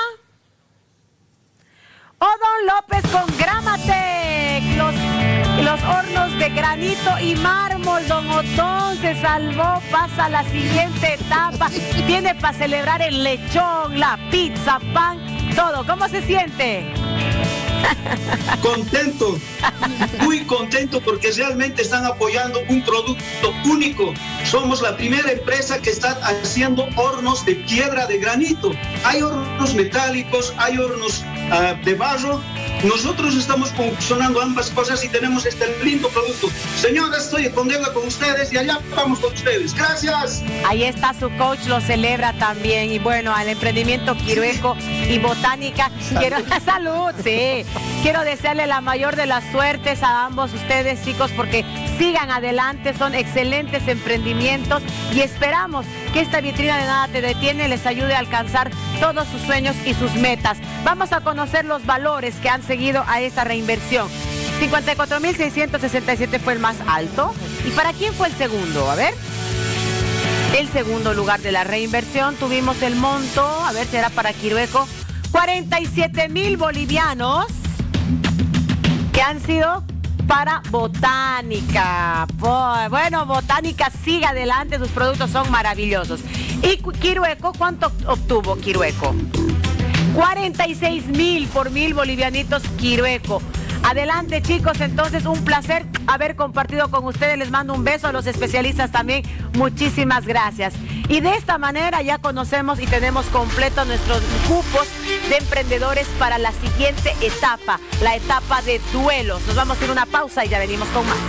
[SPEAKER 1] Odón López con Gramatec, los, los hornos de granito y mármol. Don Otón se salvó, pasa a la siguiente etapa. Tiene para celebrar el lechón, la pizza, pan, todo. ¿Cómo se siente?
[SPEAKER 9] Contento, muy contento, porque realmente están apoyando un producto único. Somos la primera empresa que está haciendo hornos de piedra de granito. Hay hornos metálicos, hay hornos uh, de barro. Nosotros estamos funcionando ambas cosas y tenemos este lindo producto. Señoras, estoy con deuda con ustedes y allá vamos con ustedes. Gracias.
[SPEAKER 1] Ahí está su coach, lo celebra también. Y bueno, al emprendimiento Quirueco y Botánica, salud. quiero salud, sí. Quiero desearle la mayor de las suertes a ambos ustedes, chicos, porque sigan adelante, son excelentes emprendimientos y esperamos que esta vitrina de Nada Te Detiene les ayude a alcanzar todos sus sueños y sus metas. Vamos a conocer los valores que han seguido a esta reinversión. cincuenta y cuatro mil seiscientos sesenta y siete fue el más alto. ¿Y para quién fue el segundo? A ver. El segundo lugar de la reinversión, tuvimos el monto, a ver si era para Quirueco, cuarenta y siete mil bolivianos, que han sido para Botánica. Bueno, Botánica sigue adelante, sus productos son maravillosos. ¿Y Quirueco cuánto obtuvo Quirueco? cuarenta y seis mil por mil bolivianitos Quirueco. Adelante, chicos, entonces un placer haber compartido con ustedes. Les mando un beso a los especialistas también. Muchísimas gracias. Y de esta manera ya conocemos y tenemos completo nuestros cupos de emprendedores para la siguiente etapa, la etapa de duelos. Nos vamos a ir a una pausa y ya venimos con más.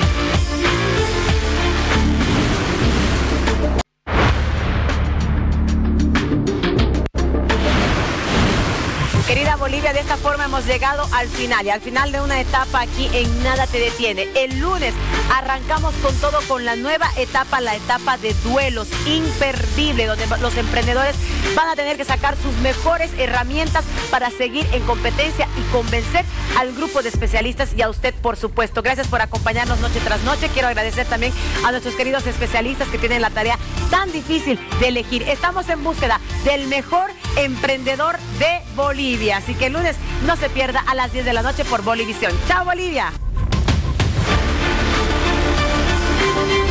[SPEAKER 1] Querida Bolivia, de esta forma hemos llegado al final y al final de una etapa aquí en Nada Te Detiene. El lunes arrancamos con todo con la nueva etapa, la etapa de duelos, imperdible, donde los emprendedores van a tener que sacar sus mejores herramientas para seguir en competencia y convencer al grupo de especialistas y a usted, por supuesto. Gracias por acompañarnos noche tras noche. Quiero agradecer también a nuestros queridos especialistas que tienen la tarea tan difícil de elegir. Estamos en búsqueda del mejor emprendedor de Bolivia. Así que el lunes no se pierda a las diez de la noche por Bolivisión. ¡Chao, Bolivia!